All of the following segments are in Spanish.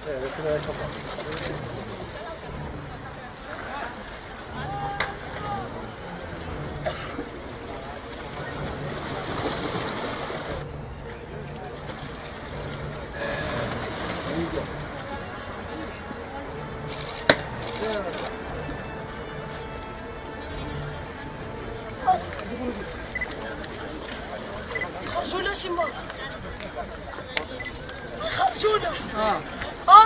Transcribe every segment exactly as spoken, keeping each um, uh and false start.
خرجونا شي مرة خرجونا اه اه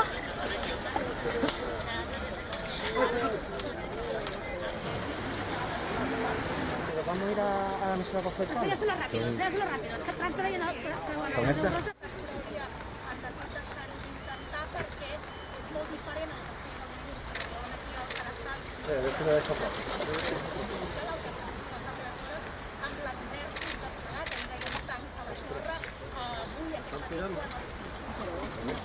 vamos a ir a, a nuestra coger. Enséñaselo rápido, enséñaselo rápido. Es que tanto ahí no... Conecta. Eh, adesso lo lascio qua. Amb l'exèrcit desplegat, ens deien tancs a la sorra, avui aquesta...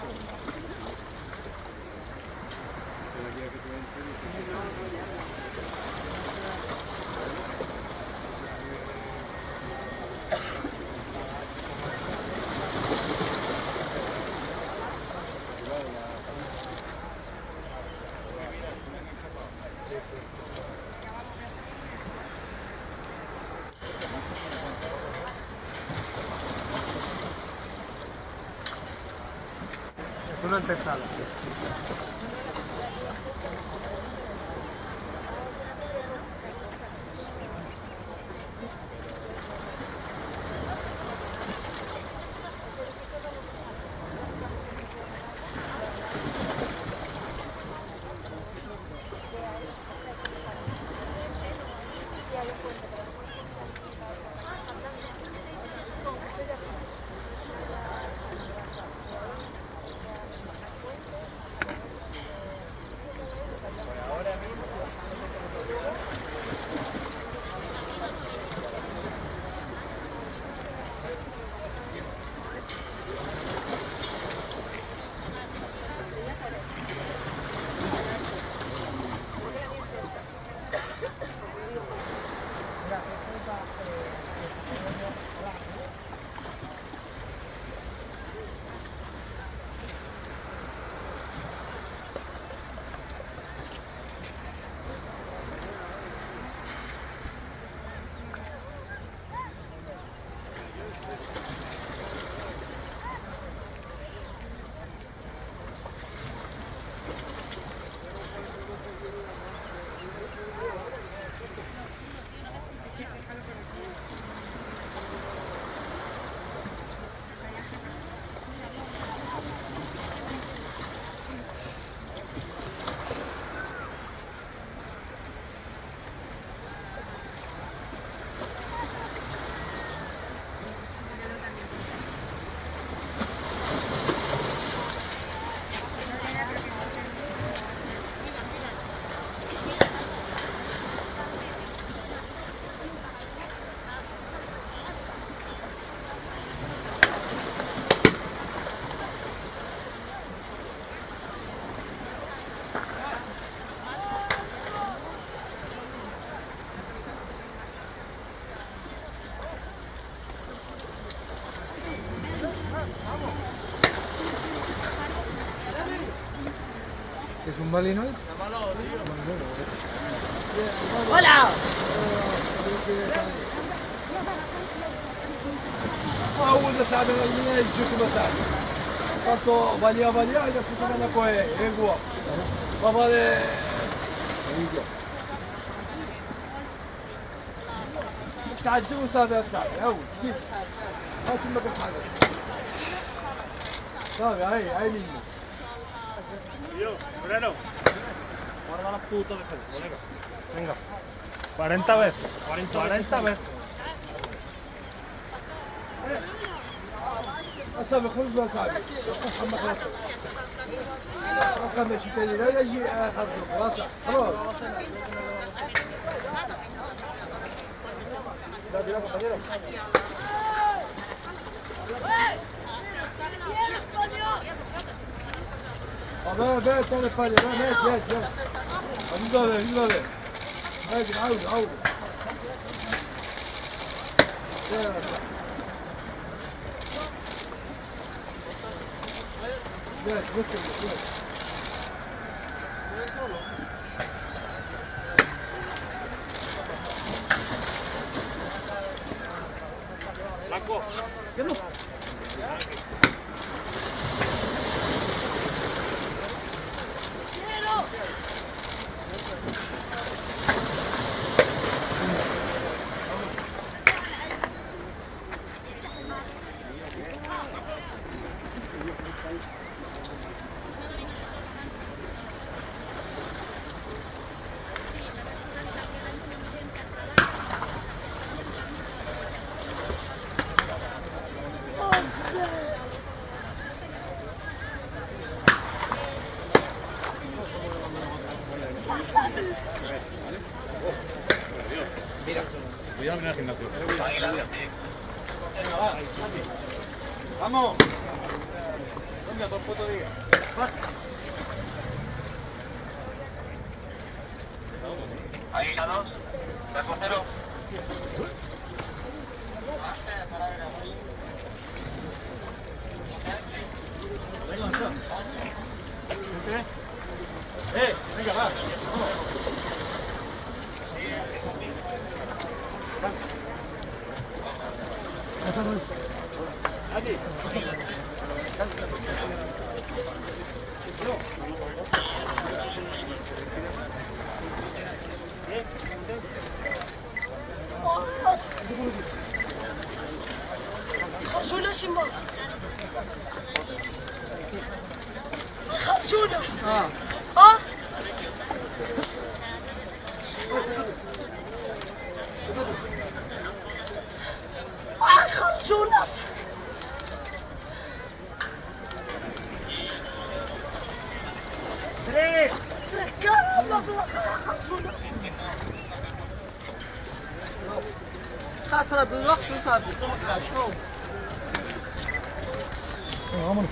Es una antesala. ¿Es un balinois? ¡Hola! أول ما صعب علينا يجيكم مساعد. قلتوا باليا باليا إذا كنت أنا كوي إيجوا. بابا ده. تعجبوا سابع سابع أول كيف؟ هات المكان حاجة. سابع هاي هاي مين؟ Yo, Moreno. Guarda la puta de Facebook, venga. Venga. cuarenta veces. cuarenta veces. أصابع خذ مساعد. محمد خلاص. رقم شيء تاني لا يجي أخذ خلاص خلاص. لا لا تاني فاضي لا مات مات مات. انزل انزل. هاي عاود عاود. Blanco. Cuidado, mira el gimnasio. Venga, va. ¡Vamos! Venga, todo el puto día. Va. Ahí, Carlos. Recordero. ¡Eh! Venga, va. Vamos. Aquí. خرجونا شمال خرجونا اه اه خرجونا ¡Tres! ركاب الله خرجونا خسرت الوقت وصار Vámonos.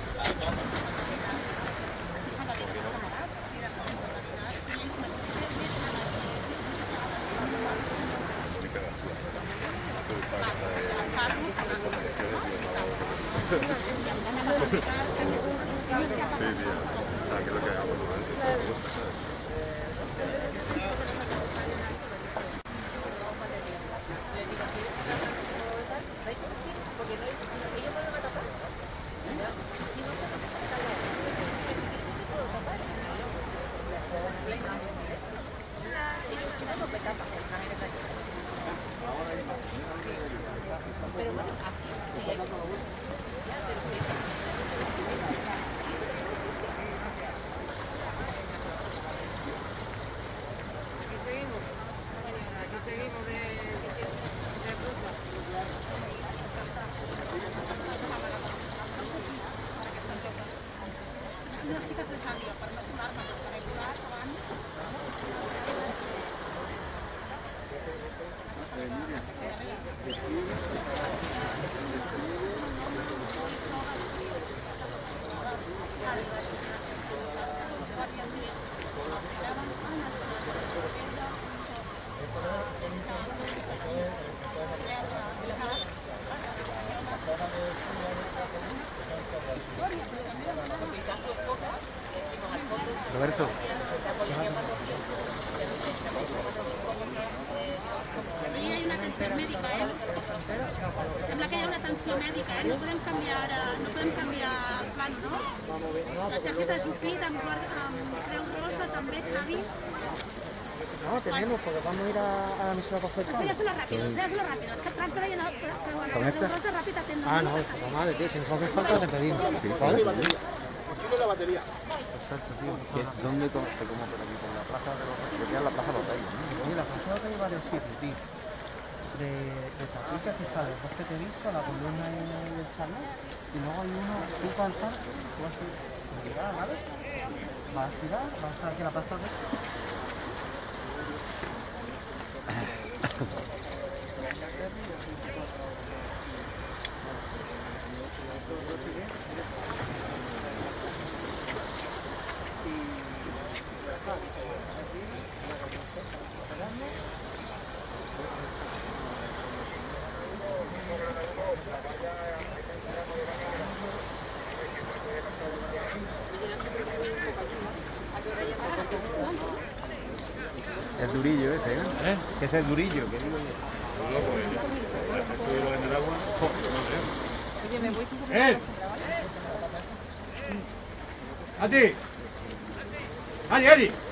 Roberto. Ahí hay una atención médica, ¿eh? Sembla que hi ha una atenció mèdica, eh? No podem canviar, ara- no podem canviar el plano, no? La targeta de suplit amb, amb Creu Rosa també, Xavi. No, tenemos, porque vamos a ir a, a la misión a coger Eso ya son los rápidos, eso ya son los rápidos. Es que Franco ya no, pero bueno, ¿Con esta? Creu Rosa rápido atiende. Ah, no, pues madre, tío, si nos hace falta te pedimos. ¿Vale? la batería. Perfecto, tío. ¿Dónde se come por aquí? ¿En la plaza de los Reyes? En la plaza de los Reyes, ¿no? Sí, la plaza de los Reyes hay varios sitios, tío. De, de tapitas está los dos que te he dicho, la columna y el salón. Y luego hay uno, tú vas a estar, tú vas a girar, ¿vale? Vas a girar, vas a estar aquí en la plaza de los Reyes. El durillo ese, ¿eh? ¿Eh? Que es el durillo, que digo yo. Subirlo en el agua. ¡Eh! ¡Adi! ¡Adi, Adi!